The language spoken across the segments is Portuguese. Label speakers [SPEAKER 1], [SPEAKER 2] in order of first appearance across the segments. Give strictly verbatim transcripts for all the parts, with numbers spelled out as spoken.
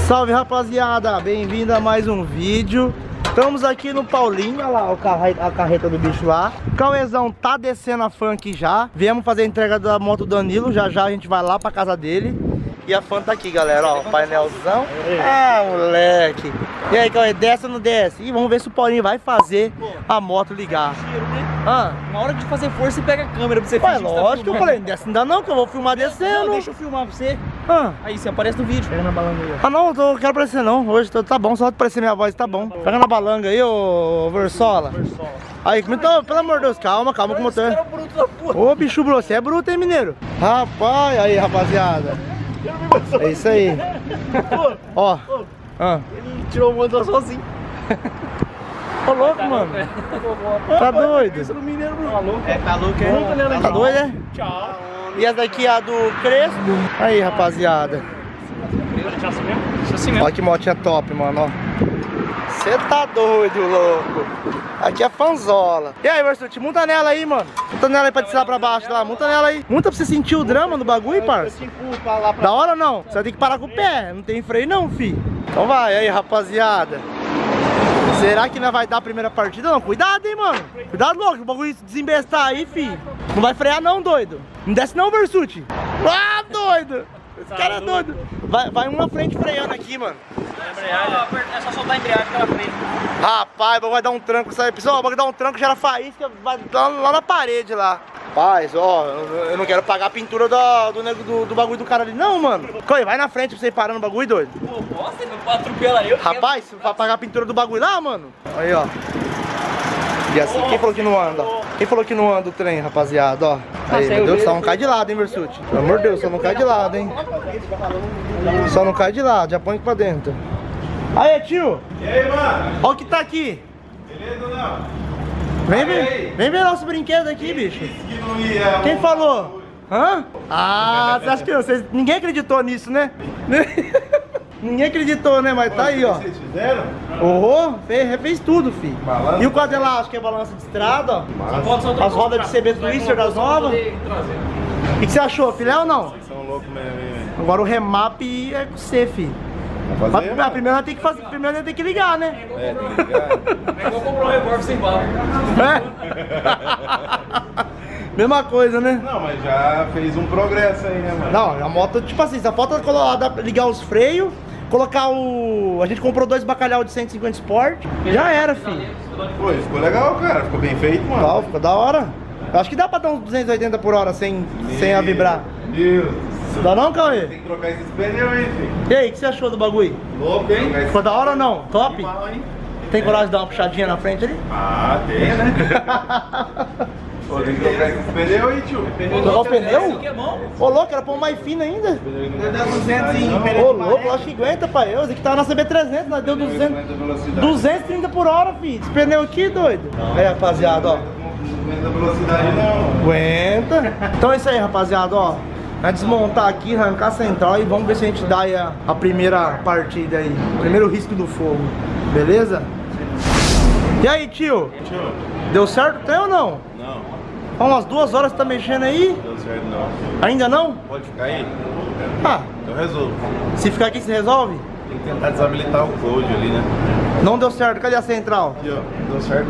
[SPEAKER 1] Salve, rapaziada, bem-vindo a mais um vídeo. Estamos aqui no Paulinho, olha lá o carre... a carreta do bicho lá. O Cauezão tá descendo a fan aqui já. Viemos fazer a entrega da moto do Danilo. Já já a gente vai lá pra casa dele. E a fan tá aqui, galera, ó, o painelzão. Ah, moleque. E aí, Cauê, desce ou não desce? E vamos ver se o Paulinho vai fazer a moto ligar. Ah.
[SPEAKER 2] Na hora de fazer força, você pega a câmera pra você
[SPEAKER 1] fingir. Lógico que eu falei, não desce ainda não, que eu vou filmar descendo.
[SPEAKER 2] Não, deixa eu filmar pra você.
[SPEAKER 1] Ah.
[SPEAKER 2] Aí, você aparece no vídeo. Pega na balanga aí.
[SPEAKER 1] Ah, não, eu não quero aparecer não. Hoje tô, tá bom, só aparecer minha voz, tá bom. Pega na balanga aí, ô Versola. Versola. Aí, então, pelo amor de Deus, calma, calma com o motor. Ô, bicho bruto, você é bruto, hein, mineiro? Rapaz, aí, rapaziada. É isso aí. Ó. Ah.
[SPEAKER 2] Ele tirou o motor sozinho.
[SPEAKER 1] Ô, louco, mano. Tá doido?
[SPEAKER 2] É, tá louco, é?
[SPEAKER 1] Tá doido, é?
[SPEAKER 2] Tchau.
[SPEAKER 1] E essa daqui é a do Crespo. Aí, rapaziada. Olha que motinha top, mano, ó. Você tá doido, louco. Aqui é fanzola. E aí, Versuti, monta nela aí, mano. Monta nela aí pra descer lá pra baixo lá. Monta nela aí. Monta pra você sentir o drama do bagulho, parça. Da hora ou não? Você vai ter que parar com o pé. Não tem freio não, fi. Então vai aí, rapaziada. Será que não vai dar a primeira partida? Não, cuidado, hein, mano. Cuidado, louco. O bagulho desembestar aí, fi. Não vai frear não, doido. Não desce não, Versuti. Ah, doido. Esse cara é doido. Vai, vai um na frente freando aqui, mano.
[SPEAKER 2] É só soltar a embreagem que ela freia.
[SPEAKER 1] Rapaz, vai dar um tranco, sabe? Pessoal, vai dar um tranco, gera faísca, vai lá, lá na parede lá. Rapaz, ó, eu não quero pagar a pintura do, do, do, do bagulho do cara ali, não, mano. Coi, vai na frente pra você ir parando o bagulho, doido.
[SPEAKER 2] Pô, você não atropela eu.
[SPEAKER 1] Rapaz, você vai pagar a pintura do bagulho lá, mano. Aí, ó. E assim, quem falou que não anda? Quem falou que não anda o trem, rapaziada, ó. Aí, meu Deus, só não cai de lado, hein, Versuti? Pelo amor de Deus, só não cai de lado, hein. Só não cai de lado, já põe aqui pra dentro. Aí, tio.
[SPEAKER 3] E aí, mano?
[SPEAKER 1] Ó o que tá aqui.
[SPEAKER 3] Beleza ou não?
[SPEAKER 1] Vem ver, vem ver nosso brinquedo aqui, bicho.
[SPEAKER 3] Que não ia,
[SPEAKER 1] Quem falou? Hã? Ah, você acha que vocês... Ninguém acreditou nisso, né? Ninguém acreditou, né? Mas tá aí, ó.
[SPEAKER 3] Vocês fizeram?
[SPEAKER 1] Oh, fez, refez tudo, filho.
[SPEAKER 3] Balança.
[SPEAKER 1] E o quadro elástico que é balança de estrada, ó. As rodas de C B Twister das novas. O que, que você achou, filé ou não?
[SPEAKER 3] Vocês são loucos mesmo, hein?
[SPEAKER 1] Agora o remap é com você, filho.
[SPEAKER 3] Vamos fazer,
[SPEAKER 1] Mas, primeiro nós tem que fazer, primeiro nós tem que ligar, né?
[SPEAKER 3] É, tem que ligar.
[SPEAKER 2] É igual comprar um revólver sem bala.
[SPEAKER 1] É? Mesma coisa, né?
[SPEAKER 3] Não, mas já fez um progresso aí, né, mano?
[SPEAKER 1] Não, a moto, tipo assim, só falta colocar, ligar os freios, colocar o... A gente comprou dois bacalhau de cento e cinquenta Sport, já era, filho.
[SPEAKER 3] Pô, ficou legal, cara. Ficou bem feito, mano.
[SPEAKER 1] Tá, ficou da hora. Eu acho que dá pra dar uns duzentos e oitenta por hora sem, sem a vibrar.
[SPEAKER 3] Deus.
[SPEAKER 1] Dá não, Cauê?
[SPEAKER 3] Tem que trocar esses pneus, hein, filho?
[SPEAKER 1] E aí, o que você achou do bagulho?
[SPEAKER 3] Louco, hein?
[SPEAKER 1] Ficou da hora ou não? Top?
[SPEAKER 3] Mal, hein?
[SPEAKER 1] Tem coragem de dar uma puxadinha na frente ali?
[SPEAKER 3] Ah, tem, né? Pô, tem que trocar esses pneus aí, tio.
[SPEAKER 1] Trocar o pneu?
[SPEAKER 2] Que é bom.
[SPEAKER 1] Ô, louco, era pôr mais fino ainda.
[SPEAKER 3] Dá duzentos em
[SPEAKER 1] Ô, louco, acho que aguenta, pai. Esse aqui tava na C B trezentos, nós deu duzentos, duzentos e trinta por hora, filho. Esse pneu aqui, doido. Aí, rapaziada, ó.
[SPEAKER 3] Não aguenta velocidade, não.
[SPEAKER 1] Aguenta. Então é isso aí, rapaziada, ó. Vai desmontar aqui, arrancar a central e vamos ver se a gente dá aí a, a primeira partida aí. O primeiro risco do fogo. Beleza? E aí, tio?
[SPEAKER 3] Tio,
[SPEAKER 1] Deu certo até ou não?
[SPEAKER 3] não.
[SPEAKER 1] Há umas duas horas você tá mexendo aí?
[SPEAKER 3] Deu certo, não.
[SPEAKER 1] Ainda não?
[SPEAKER 3] Pode ficar aí?
[SPEAKER 1] Ah,
[SPEAKER 3] Eu resolvo.
[SPEAKER 1] se ficar aqui você resolve?
[SPEAKER 3] Tem que tentar desabilitar o code ali, né?
[SPEAKER 1] Não deu certo, cadê a central?
[SPEAKER 3] Aqui, ó. Não deu certo,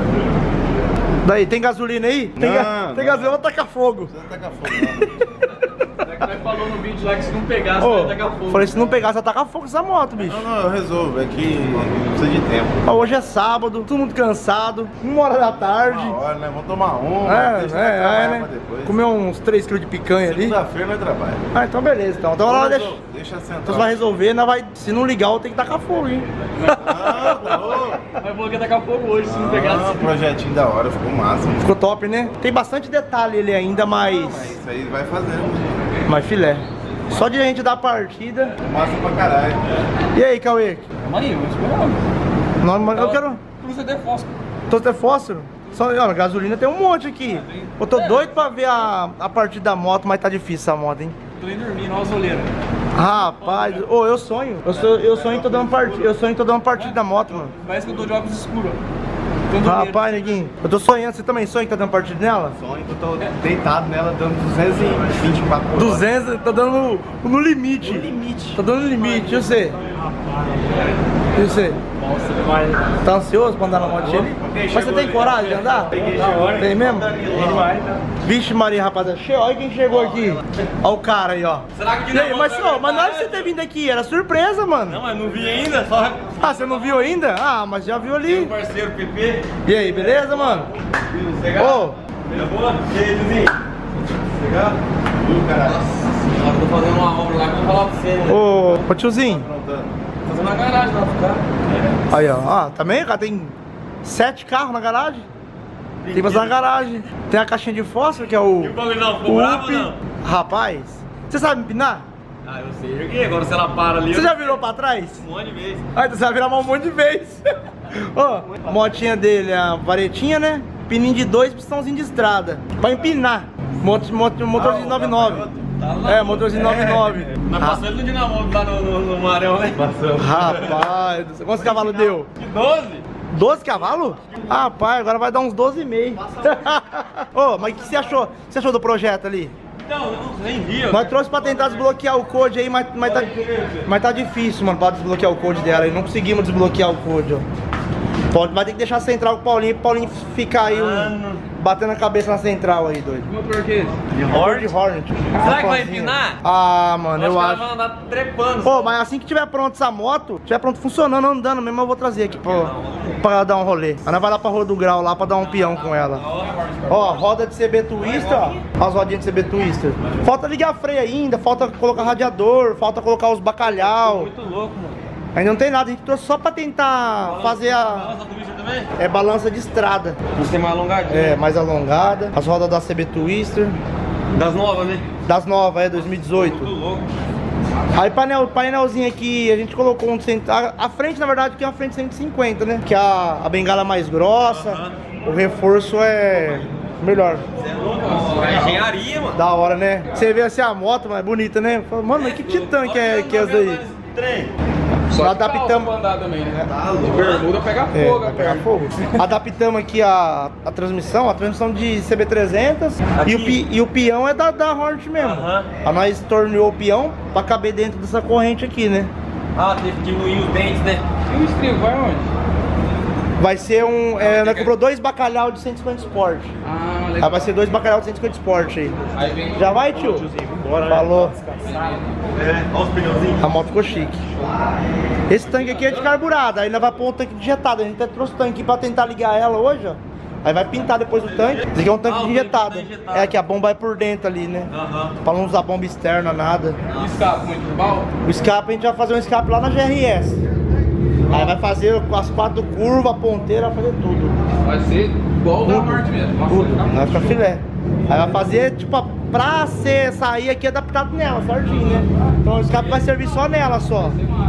[SPEAKER 3] não.
[SPEAKER 1] Daí, tem gasolina aí? Tem, ga-
[SPEAKER 3] Não,
[SPEAKER 1] tem
[SPEAKER 3] não.
[SPEAKER 1] gasolina, vou tacar fogo.
[SPEAKER 3] Você não taca fogo, não.
[SPEAKER 2] É que nós falou no vídeo lá que se não pegasse,
[SPEAKER 1] Ô,
[SPEAKER 2] ia tacar fogo.
[SPEAKER 1] falei, se não pegar, você taca fogo essa moto, bicho.
[SPEAKER 3] Não, não, eu resolvo. É que não precisa de tempo.
[SPEAKER 1] Ó, hoje é sábado, todo mundo cansado, uma hora da tarde.
[SPEAKER 3] Uma hora, né? Vamos tomar uma,
[SPEAKER 1] É,
[SPEAKER 3] deixa
[SPEAKER 1] é,
[SPEAKER 3] nós
[SPEAKER 1] é,
[SPEAKER 3] trabalhar
[SPEAKER 1] né?
[SPEAKER 3] pra depois.
[SPEAKER 1] Comer uns três quilos de picanha ali.
[SPEAKER 3] Segunda-feira nós trabalhamos.
[SPEAKER 1] Ah, então beleza, então. Então ela deixa.
[SPEAKER 3] Deixa a
[SPEAKER 1] Então
[SPEAKER 3] central.
[SPEAKER 1] você vai resolver, nós vai, se não ligar, eu tenho que tacar fogo, hein?
[SPEAKER 3] Ah, tá louco.
[SPEAKER 2] Mas falou que ia tacar fogo hoje, se não pegasse.
[SPEAKER 3] Ah, projetinho da hora, ficou massa. Mas
[SPEAKER 1] Ficou top, né? Tem bastante detalhe ele ainda, mas...
[SPEAKER 3] isso aí vai fazendo.
[SPEAKER 1] Mas filé. Só de a gente dar a partida.
[SPEAKER 3] Massa pra caralho.
[SPEAKER 1] E aí, Cauê?
[SPEAKER 2] Calma aí, vamos esperar.
[SPEAKER 1] Não, mas eu quero...
[SPEAKER 2] Cruza de fósforo.
[SPEAKER 1] Tô até fósforo? Só, ó, gasolina tem um monte aqui. Eu tô doido pra ver a, a partida da moto, mas tá difícil essa moto, hein?
[SPEAKER 2] Tô indo dormir, na azuleira.
[SPEAKER 1] Rapaz, ô, oh, eu sonho. Eu, sou, eu sonho em tô dando partida. Eu sonho em tô dando partida da moto, mano.
[SPEAKER 2] Parece que eu tô de óculos escuros.
[SPEAKER 1] Rapaz, neguinho, eu tô sonhando, você também sonha que tá dando partida nela?
[SPEAKER 3] Sonho que eu tô deitado nela, dando duzentos e vinte e quatro por hora.
[SPEAKER 1] duzentos, tá dando no, no limite.
[SPEAKER 3] No limite.
[SPEAKER 1] Tá dando no limite, e você? E você?
[SPEAKER 2] Nossa, demais.
[SPEAKER 1] Tá ansioso pra andar na motinha ali? Mas você tem coragem de andar? Tem mesmo? Vixe Maria, rapaziada. Che- Olha quem chegou aqui. Olha o cara aí, ó.
[SPEAKER 2] Será que
[SPEAKER 1] E aí, mas, ó, mas na hora de você ter vindo aqui, era surpresa, mano.
[SPEAKER 2] Não, mas não vi ainda, só
[SPEAKER 1] Ah, você não viu ainda? Ah, mas já viu ali.
[SPEAKER 2] o parceiro P P.
[SPEAKER 1] E aí, beleza, mano? Ô,
[SPEAKER 2] Beleza boa? E aí, Duzinho?
[SPEAKER 3] Chegar? Ih, caralho.
[SPEAKER 2] Nossa, eu tô fazendo uma obra lá que eu vou falar pra você, né?
[SPEAKER 1] ô, ô tiozinho.
[SPEAKER 2] Tô fazendo uma garagem lá pro cara.
[SPEAKER 1] Aí, ó. Ah, também, cara, tem sete carros na garagem. Tem que fazer na garagem. Tem a caixinha de fósforo, que é o...
[SPEAKER 2] E o bagulho não ficou
[SPEAKER 1] o
[SPEAKER 2] bravo
[SPEAKER 1] U P.
[SPEAKER 2] ou não?
[SPEAKER 1] Rapaz, você sabe empinar?
[SPEAKER 2] Ah, eu sei. Erguei, agora se ela para ali.
[SPEAKER 1] Você
[SPEAKER 2] eu-
[SPEAKER 1] já virou pra trás?
[SPEAKER 2] Um monte de vezes.
[SPEAKER 1] Ah, então você vai virar mal um monte de vez. Ó, a motinha dele é a varetinha, né? Pininho de dois, pistãozinho de estrada. Pra empinar. Moto, moto, motorzinho nove nove.
[SPEAKER 2] Tá lá.
[SPEAKER 1] É, motorzinho nove nove.
[SPEAKER 2] Nós passamos ele no dinamômetro lá no, no, no Marão, né?
[SPEAKER 3] Passamos.
[SPEAKER 1] Rapaz, do céu. Quantos cavalos deu?
[SPEAKER 2] De doze?
[SPEAKER 1] doze cavalos? Rapaz, agora vai dar uns doze e meio. Ô, mas o que você achou? O que você achou do projeto ali?
[SPEAKER 2] Então, eu não nem vi. eu-
[SPEAKER 1] Nós trouxe pra tentar desbloquear o code aí, mas, mas, tá, mas tá difícil, mano, pra desbloquear o code dela. E não conseguimos desbloquear o code, ó. Pode, vai ter que deixar a central com o Paulinho, pro Paulinho ficar aí um, batendo a cabeça na central aí, doido.
[SPEAKER 2] Que motor que é esse?
[SPEAKER 1] Hornet. De Hornet.
[SPEAKER 2] Será que vai
[SPEAKER 1] Sozinho.
[SPEAKER 2] empinar?
[SPEAKER 1] Ah, mano, eu
[SPEAKER 2] que ela
[SPEAKER 1] acho.
[SPEAKER 2] vai andar trepando.
[SPEAKER 1] Pô, mas assim que tiver pronto essa moto, tiver pronto funcionando, andando mesmo, eu vou trazer aqui pra, pra dar um rolê. Aí nós vai lá pra Rua do Grau, lá pra dar um peão com ela. Ó, roda de C B Twister, ó. Ó as rodinhas de C B Twister. Falta ligar freio ainda, falta colocar radiador, falta colocar os bacalhau.
[SPEAKER 2] Muito louco, mano.
[SPEAKER 1] Ainda não tem nada, a gente trouxe só pra tentar fazer a...
[SPEAKER 2] Balança do bicho também?
[SPEAKER 1] É balança de estrada.
[SPEAKER 2] Não tem mais alongadinho.
[SPEAKER 1] É, mais alongada. As rodas da C B Twister.
[SPEAKER 2] Das novas, né?
[SPEAKER 1] Das novas, é, dois mil e
[SPEAKER 2] Muito
[SPEAKER 1] dezoito.
[SPEAKER 2] louco.
[SPEAKER 1] Aí painel, painelzinho aqui, a gente colocou um... cento- A, a frente, na verdade, que é uma frente cento e cinquenta, né? Que é a, a bengala mais grossa.
[SPEAKER 2] Aham.
[SPEAKER 1] O reforço é melhor.
[SPEAKER 2] Você é louco, é engenharia, mano.
[SPEAKER 1] Da hora, né? Você vê assim a moto, mas é bonita, né? Fala, mano, mas que titã que é, que é essa daí?
[SPEAKER 2] Trem.
[SPEAKER 1] Só adaptamos...
[SPEAKER 2] andar também, né? De bermuda pega
[SPEAKER 1] É,
[SPEAKER 2] fogo,
[SPEAKER 1] vai pegar fogo. Adaptamos aqui a, a transmissão, a transmissão de C B trezentos e o, pi- e o peão é da, da Hornet mesmo.
[SPEAKER 2] Aham.
[SPEAKER 1] A nós torneou o peão pra caber dentro dessa corrente aqui, né?
[SPEAKER 2] Ah, teve que diminuir os dentes, né? E o estribo vai onde?
[SPEAKER 1] Vai ser um... É, nós comprou dois bacalhau de cento e cinquenta Sport.
[SPEAKER 2] Ah,
[SPEAKER 1] Aí vai ser dois bacalhau de cento e cinquenta Sport aí.
[SPEAKER 2] Aí vem...
[SPEAKER 1] Já vai, tio? Falou.
[SPEAKER 3] É, olha os pneuzinhos.
[SPEAKER 1] A moto ficou chique. Esse tanque aqui é de carburado, aí nós vai pôr o tanque de injetado. A gente até trouxe o tanque aqui pra tentar ligar ela hoje, ó. Aí vai pintar depois o tanque. Esse aqui é um tanque
[SPEAKER 2] Ah, o
[SPEAKER 1] de
[SPEAKER 2] tanque
[SPEAKER 1] injetada.
[SPEAKER 2] tá injetado.
[SPEAKER 1] É que a bomba é por dentro ali, né?
[SPEAKER 2] Aham.
[SPEAKER 1] Pra não usar bomba externa, nada.
[SPEAKER 2] E escape muito mal?
[SPEAKER 1] O escape a gente vai fazer um escape lá na G R S. Aí vai fazer com as quatro curvas, a ponteira, vai fazer tudo.
[SPEAKER 2] Vai ser igual o da Norte mesmo. Nossa,
[SPEAKER 1] Tudo.
[SPEAKER 2] vai ficar
[SPEAKER 1] Vai ficar filé. Aí vai fazer, tipo, a- pra ser, sair aqui adaptado nela, certinho, né? Então o escape vai servir só nela, só.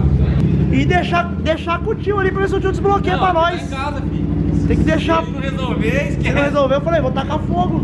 [SPEAKER 1] E deixar, deixar com o tio ali pra ver se o tio desbloqueia pra nós.
[SPEAKER 2] Em casa, filho.
[SPEAKER 1] Tem que deixar.
[SPEAKER 2] Se ele não resolver,
[SPEAKER 1] Se não
[SPEAKER 2] esquece.
[SPEAKER 1] resolver, eu falei, vou tacar fogo.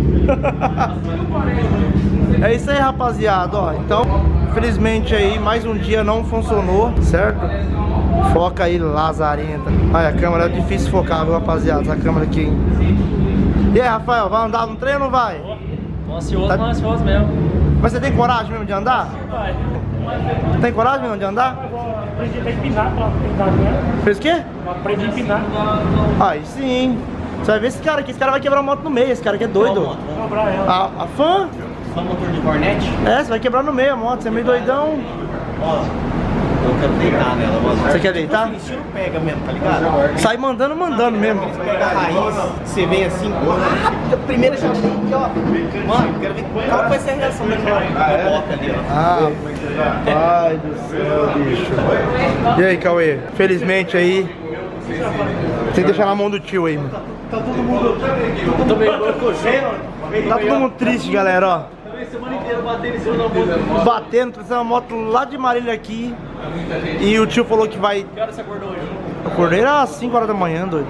[SPEAKER 1] É isso aí, rapaziada, ó. Então, infelizmente aí, mais um dia não funcionou, certo? Foca aí, lazarenta. Olha, a câmera é difícil focar, viu, rapaziada? Essa câmera aqui, hein? E aí, Rafael, vai andar no trem ou não vai?
[SPEAKER 4] Tô ansioso,
[SPEAKER 1] Tá-
[SPEAKER 4] tô ansioso mesmo.
[SPEAKER 1] Mas você tem coragem mesmo de andar?
[SPEAKER 4] Vai.
[SPEAKER 1] Tem coragem mesmo de andar?
[SPEAKER 4] Aprendi a empinar pra pintar, né?
[SPEAKER 1] Fez o quê?
[SPEAKER 4] Aprendi a empinar.
[SPEAKER 1] Aí sim. Você vai ver esse cara aqui, esse cara vai quebrar a moto no meio, esse cara aqui é doido.
[SPEAKER 4] Vou cobrar ela.
[SPEAKER 1] A, a fã?
[SPEAKER 2] Só motor de Hornet?
[SPEAKER 1] É, você vai quebrar no meio a moto, você é meio doidão.
[SPEAKER 3] Ó, eu quero deitar nela, mano.
[SPEAKER 1] Você quer deitar?
[SPEAKER 3] O estilo pega mesmo, tá ligado?
[SPEAKER 1] Sai mandando, mandando mesmo.
[SPEAKER 3] Pega a raiz, você vem assim, rápido, primeira já aqui, ó. Mano, quero ver qual vai ser a reação da moto ali, ó.
[SPEAKER 1] Ah, pai do céu, bicho. E aí, Cauê? Felizmente aí, tem que deixar na mão do tio aí, mano.
[SPEAKER 4] Eu tô meio corcendo.
[SPEAKER 1] Tá todo mundo triste, galera, ó.
[SPEAKER 4] Semana inteira batendo em cima da moto.
[SPEAKER 1] Batendo, trazendo uma moto lá de Marília aqui. E o tio falou que vai...
[SPEAKER 4] Que hora você acordou hoje?
[SPEAKER 1] Eu acordei às cinco horas da manhã, doido.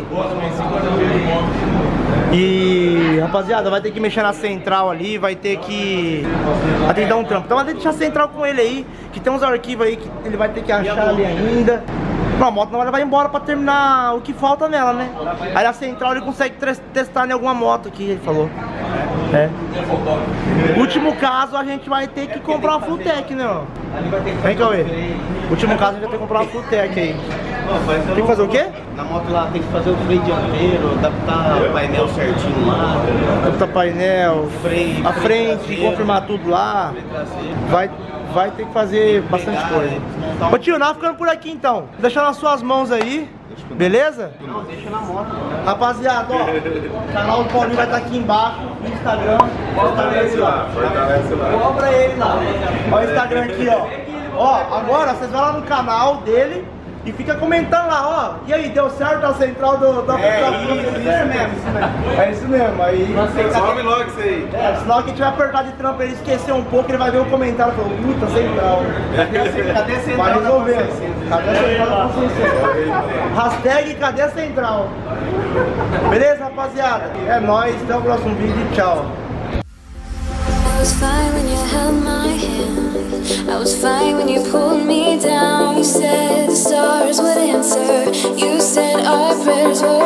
[SPEAKER 1] E, rapaziada, vai ter que mexer na central ali, vai ter que... Vai ter que dar um trampo. Então vai ter que deixar a central com ele aí, que tem uns arquivos aí que ele vai ter que achar ali ainda. Não, a moto não vai levar embora pra terminar o que falta nela, né? Aí a central ele consegue testar em alguma moto aqui, ele falou. É. Último caso, a gente vai ter que comprar uma Fulltech, né, ó? Vem cá, Cauê. Último caso, a gente vai ter que comprar uma Fulltech aí. Tem que fazer o quê?
[SPEAKER 3] Na moto lá tem que fazer o freio dianteiro, adaptar o painel certinho lá.
[SPEAKER 1] Adaptar painel,
[SPEAKER 3] freio,
[SPEAKER 1] a frente, confirmar tudo lá. Vai, vai ter que fazer bastante coisa. Ô tio, nós ficando por aqui então. Deixa nas suas mãos aí. Beleza?
[SPEAKER 3] Não, deixa na moto.
[SPEAKER 1] Rapaziada, ó, o canal do Paulinho vai estar aqui embaixo no Instagram. Fortalece lá, fortalece lá. Cobra ele lá. Olha o Instagram aqui, ó. Ó, agora vocês vão lá no canal dele e fica comentando lá, ó. E aí, deu certo a central do, da
[SPEAKER 3] É, isso, isso mesmo, isso mesmo.
[SPEAKER 1] É isso mesmo, aí.
[SPEAKER 3] Some logo isso aí.
[SPEAKER 1] É, senão quem tiver apertado de trampo ele esquecer um pouco, ele vai ver o comentário e falar, puta, central.
[SPEAKER 3] Cadê a central?
[SPEAKER 1] Vai resolver. Cadê a central da consciência? Hashtag cadê a central? Beleza, rapaziada? É nóis, até o próximo vídeo, tchau.
[SPEAKER 5] I was fine when you held my hand. I was fine when you pulled me down. You said the stars would answer. You said our prayers were